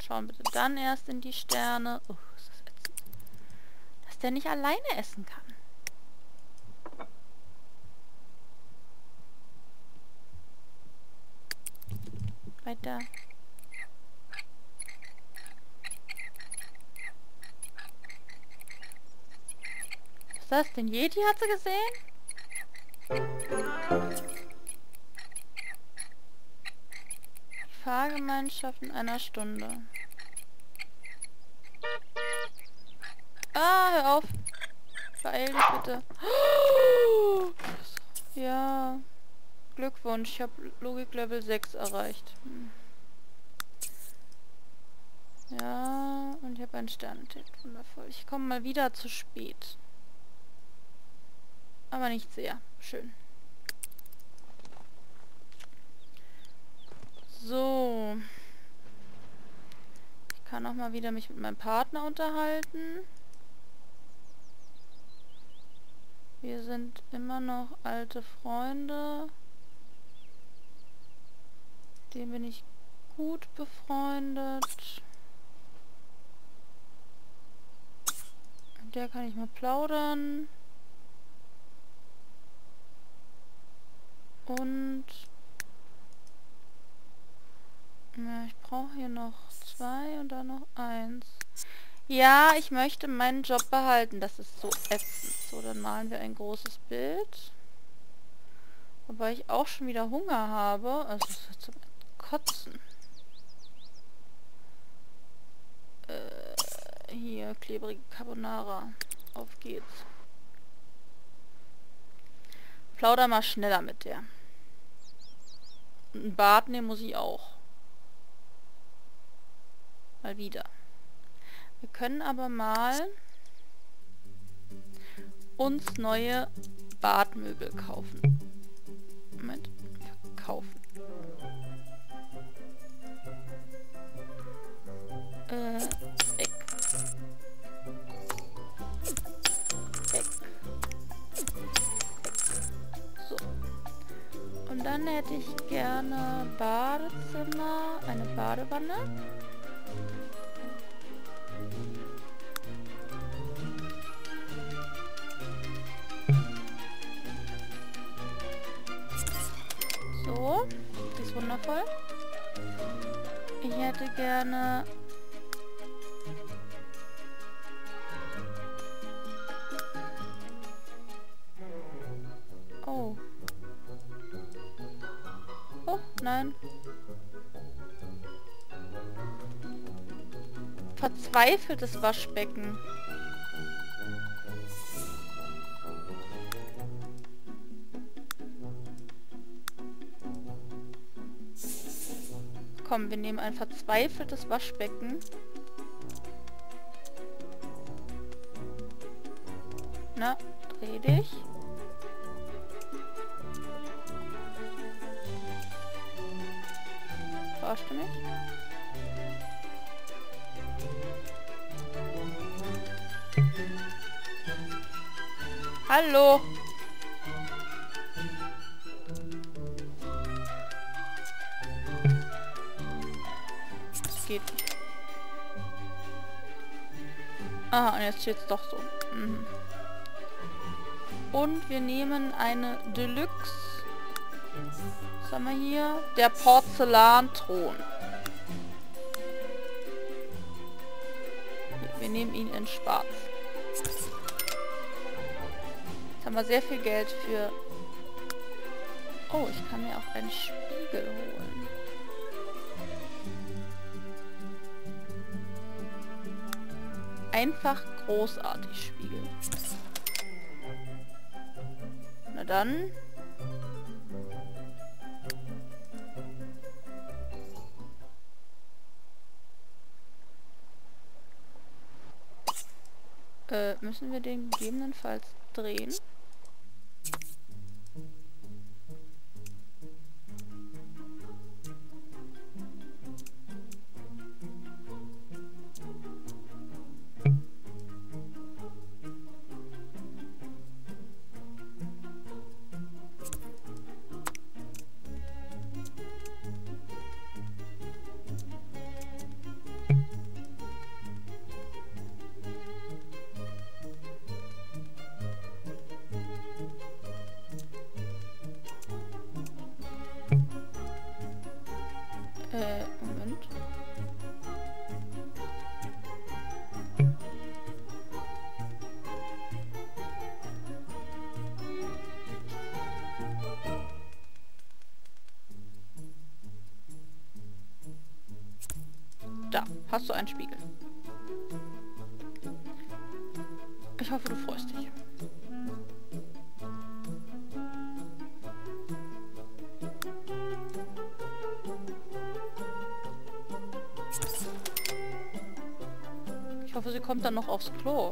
Schauen bitte dann erst in die Sterne. Oh, ist das ätzend. Dass der nicht alleine essen kann. Weiter. Was ist das? Den Yeti hat sie gesehen? Die Fahrgemeinschaft in einer Stunde. Ah, hör auf. Beeil dich bitte. Ja. Glückwunsch, ich habe Logik Level 6 erreicht. Ja, und ich habe einen Sternentipp. Wundervoll. Ich komme mal wieder zu spät. Aber nicht sehr. Schön. So. Ich kann auch mal wieder mich mit meinem Partner unterhalten. Wir sind immer noch alte Freunde. Dem bin ich gut befreundet. Mit der kann ich mal plaudern. Und ja, ich brauche hier noch 2 und dann noch 1. Ja, ich möchte meinen Job behalten. Das ist so ätzend. So, dann malen wir ein großes Bild. Wobei ich auch schon wieder Hunger habe. Also es ist zum Kotzen. Hier, klebrige Carbonara. Auf geht's. Plauder mal schneller mit der. Und ein Bad nehmen muss ich auch. Mal wieder. Wir können aber mal uns neue Badmöbel kaufen. Moment. Kaufen. Weg. Weg. So. Und dann hätte ich gerne Badezimmer, eine Badewanne. So, die ist wundervoll. Ich hätte gerne oh. Oh, nein. Verzweifeltes Waschbecken. Komm, wir nehmen ein verzweifeltes Waschbecken. Na, dreh dich. Verarschst du mich? Hallo! Geht nicht. Ah, und jetzt steht's doch so. Mhm. Und wir nehmen eine Deluxe. Was haben wir hier? Der Porzellanthron. Wir nehmen ihn in schwarz. Jetzt haben wir sehr viel Geld für... Oh, ich kann mir auch einen Spiegel holen. Einfach großartig Spiegel. Na dann. Müssen wir den gegebenenfalls drehen? Da, hast du einen Spiegel. Ich hoffe, du freust dich. Ich hoffe, sie kommt dann noch aufs Klo.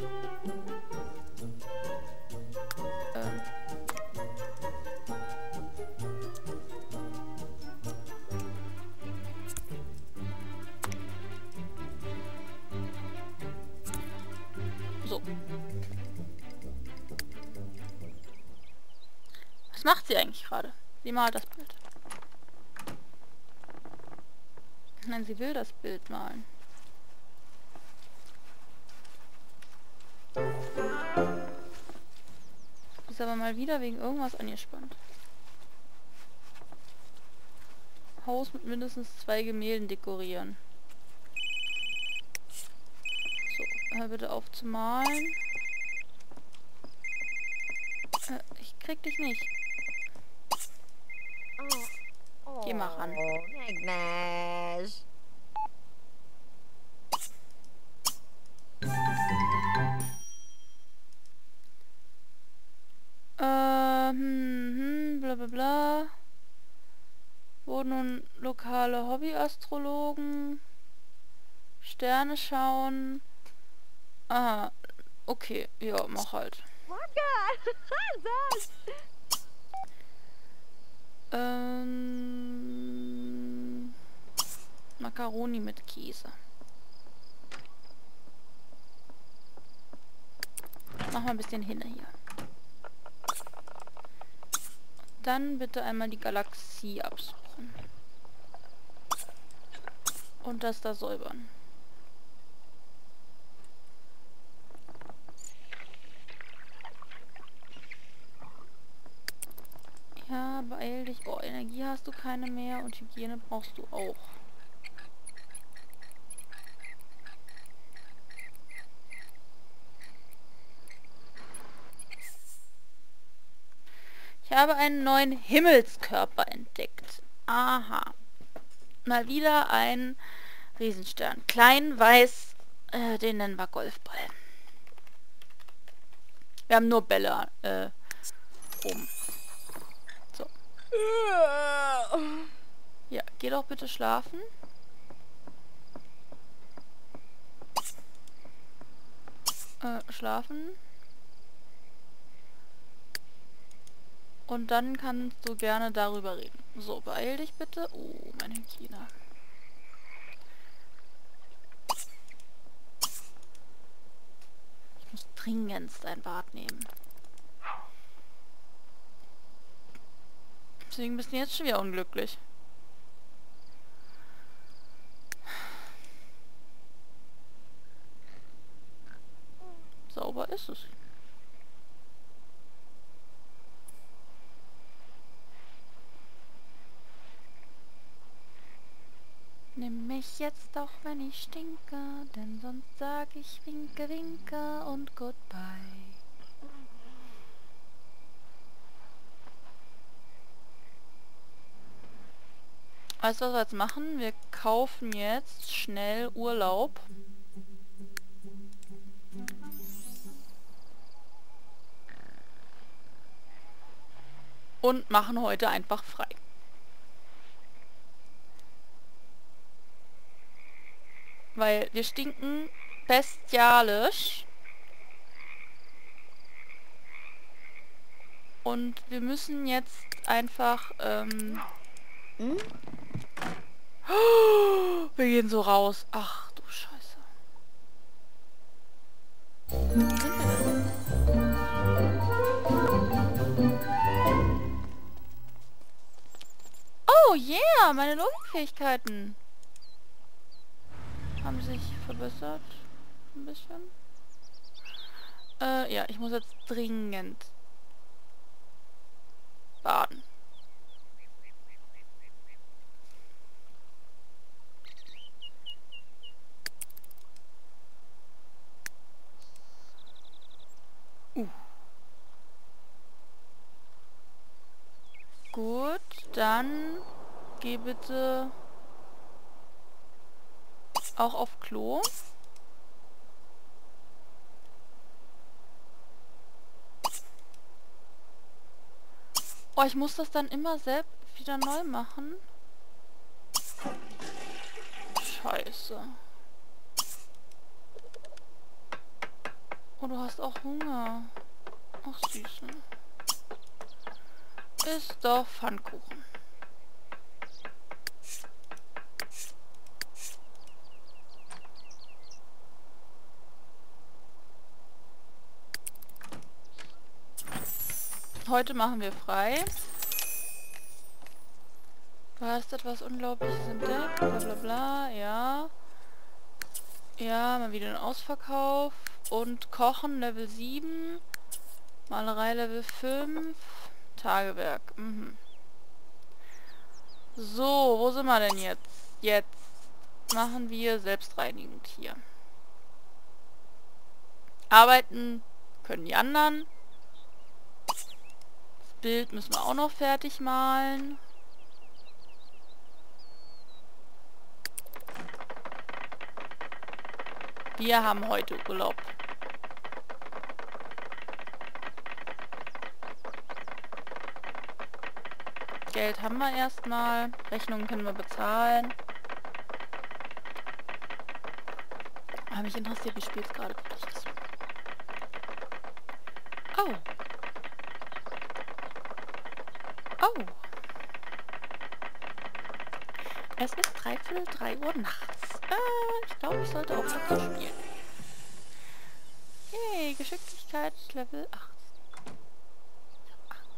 So. Was macht sie eigentlich gerade? Sie malt das Bild. Nein, sie will das Bild malen. Ist aber mal wieder wegen irgendwas angespannt. Haus mit mindestens 2 Gemälden dekorieren. So, hör bitte auf zu malen. Ich krieg dich nicht. Geh mal ran. Agnes. Bla bla bla. Wo nun lokale Hobbyastrologen Sterne schauen. Aha, okay, ja, mach halt. Macaroni mit Käse. Mach mal ein bisschen hin hier. Dann bitte einmal die Galaxie absuchen. Und das da säubern. Ja, beeil dich. Oh, Energie hast du keine mehr und Hygiene brauchst du auch. Ich habe einen neuen Himmelskörper entdeckt. Aha. Mal wieder ein Riesenstern. Klein, weiß, den nennen wir Golfball. Wir haben nur Bälle oben. So. Ja, geh doch bitte schlafen. Schlafen. Und dann kannst du gerne darüber reden. So, beeil dich bitte. Oh, meine Hygiene. Ich muss dringendst ein Bad nehmen. Deswegen bist du jetzt schon wieder unglücklich. Sauber ist es. Nimm mich jetzt doch, wenn ich stinke, denn sonst sag ich winke, winke und goodbye. Weißt du, was wir jetzt machen? Wir kaufen jetzt schnell Urlaub. Und machen heute einfach frei. Weil wir stinken bestialisch. Und wir müssen jetzt einfach, wir gehen so raus. Ach du Scheiße. Wo sind wir denn? Oh yeah, meine Logikfähigkeiten haben sich verbessert. Ein bisschen. Ja, ich muss jetzt dringend baden. Gut, dann geh bitte Auch auf Klo. Oh, ich muss das dann immer selbst wieder neu machen. Scheiße. Oh, du hast auch Hunger. Ach, Süße. Ist doch Pfannkuchen. Heute machen wir frei. Du hast etwas Unglaubliches entdeckt. Bla bla bla. Ja. Ja, mal wieder ein Ausverkauf. Und Kochen Level 7. Malerei Level 5. Tagewerk. Mhm. So, wo sind wir denn jetzt? Jetzt machen wir selbstreinigend hier. Arbeiten können die anderen. Das Bild müssen wir auch noch fertig malen. Wir haben heute Urlaub. Geld haben wir erstmal. Rechnungen können wir bezahlen. Aber mich interessiert, wie spät es gerade wirklich ist. Oh. Oh. Es ist 3 Uhr nachts. Ich glaube, ich sollte aufhören zu spielen. Yay, Geschicklichkeit Level 8. Ich hab Angst.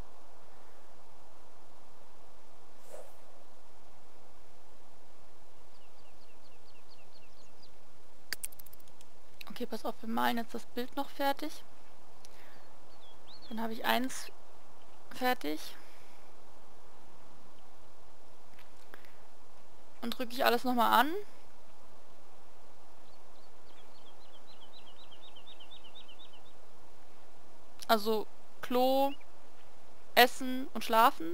Okay, pass auf, wir malen jetzt das Bild noch fertig. Dann habe ich eins fertig. Und drücke ich alles nochmal an. Also Klo, Essen und Schlafen.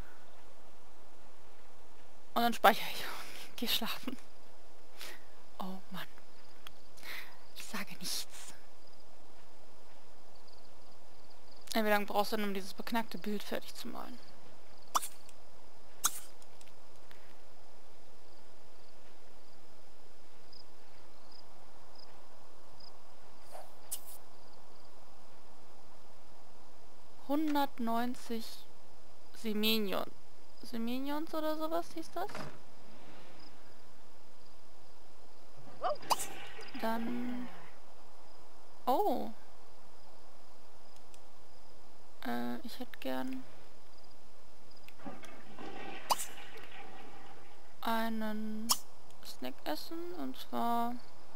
Und dann speichere ich und gehe schlafen. Oh Mann. Ich sage nichts. Wie lange brauchst du denn, um dieses beknackte Bild fertig zu malen? ...190 Semenions. Semenions oder sowas hieß das? Dann... Oh. Ich hätte gern... einen Snack essen, und zwar...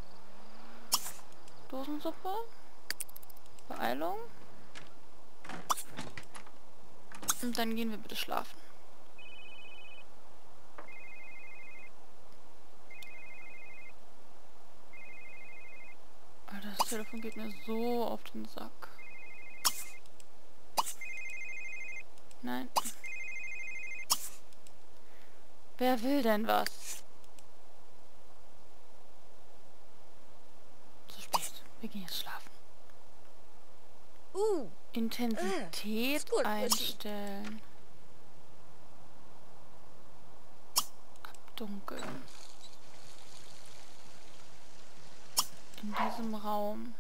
Dosensuppe. Beeilung. Und dann gehen wir bitte schlafen. Alter, das Telefon geht mir so auf den Sack. Nein. Wer will denn was? Zu spät. Wir gehen jetzt schlafen. Intensität einstellen. Abdunkeln. In diesem Raum.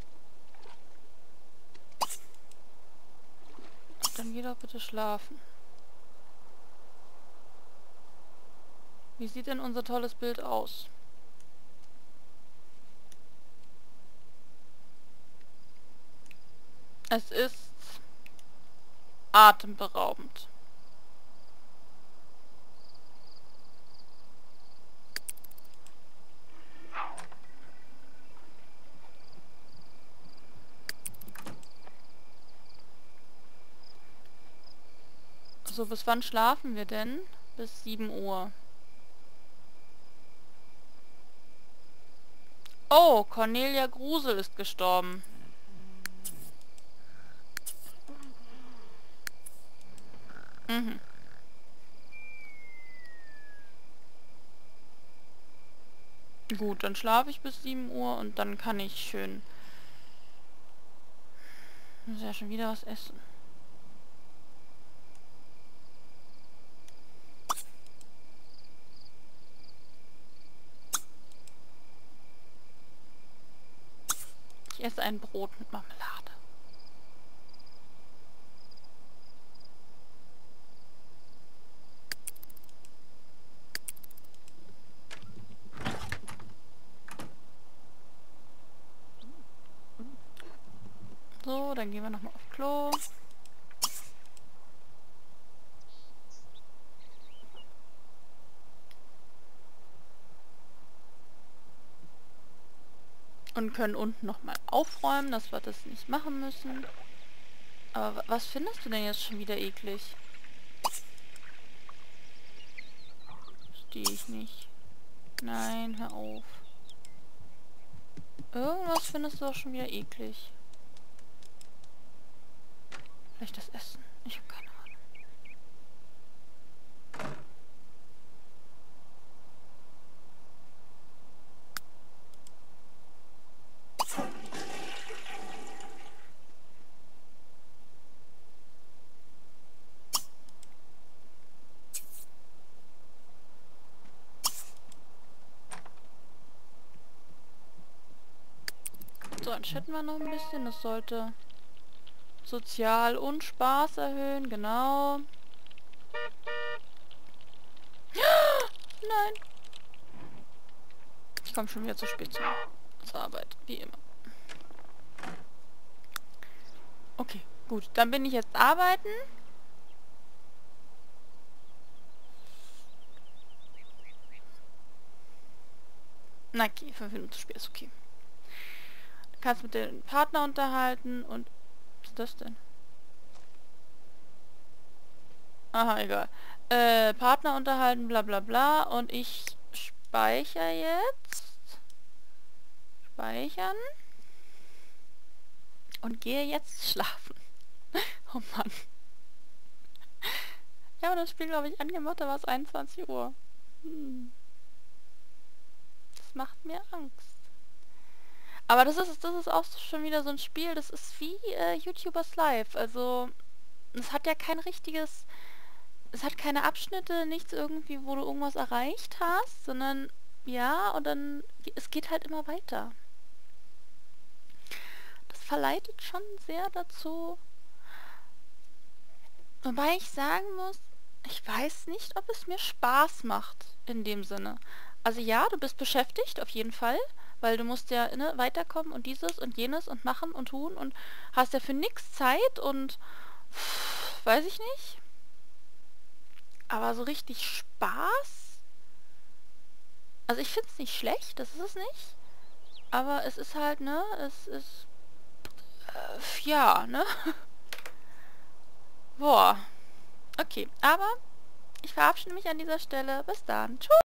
Und dann geh doch bitte schlafen. Wie sieht denn unser tolles Bild aus? Es ist atemberaubend. So, bis wann schlafen wir denn? Bis 7 Uhr. Oh, Cornelia Grusel ist gestorben. Mhm. Gut, dann schlafe ich bis 7 Uhr und dann kann ich schön... Muss ja schon wieder was essen. Ich esse ein Brot mit Marmelade. So, dann gehen wir nochmal auf Klo. Und können unten nochmal aufräumen, dass wir das nicht machen müssen. Aber was findest du denn jetzt schon wieder eklig? Verstehe ich nicht. Nein, hör auf. Irgendwas findest du auch schon wieder eklig. Vielleicht das Essen. Ich habe keine Ahnung. So, dann chatten wir noch ein bisschen. Das sollte Sozial und Spaß erhöhen, genau. Nein. Ich komme schon wieder zu spät zur Arbeit, wie immer. Okay, gut. Dann bin ich jetzt arbeiten. Na okay, 5 Minuten zu spät ist okay. Du kannst mit dem Partner unterhalten und... Was ist das denn? Aha, egal. Partner unterhalten, bla bla bla. Und ich speichere jetzt. Speichern. Und gehe jetzt schlafen. Oh Mann. Ich habe das Spiel, glaube ich, angemacht, da war es 21 Uhr. Das macht mir Angst. Aber das ist auch schon wieder so ein Spiel, das ist wie YouTubers Live. Also, es hat ja kein richtiges... Es hat keine Abschnitte, nichts irgendwie, wo du irgendwas erreicht hast, sondern ja, und dann... Es geht halt immer weiter. Das verleitet schon sehr dazu. Wobei ich sagen muss, ich weiß nicht, ob es mir Spaß macht, in dem Sinne. Also ja, du bist beschäftigt, auf jeden Fall, weil du musst ja weiterkommen und dieses und jenes und machen und tun und hast ja für nichts Zeit und weiß ich nicht. Aber so richtig Spaß? Also ich finde es nicht schlecht, das ist es nicht. Aber es ist halt, ne, es ist... ja, ne? Boah. Okay, aber ich verabschiede mich an dieser Stelle. Bis dann. Tschüss.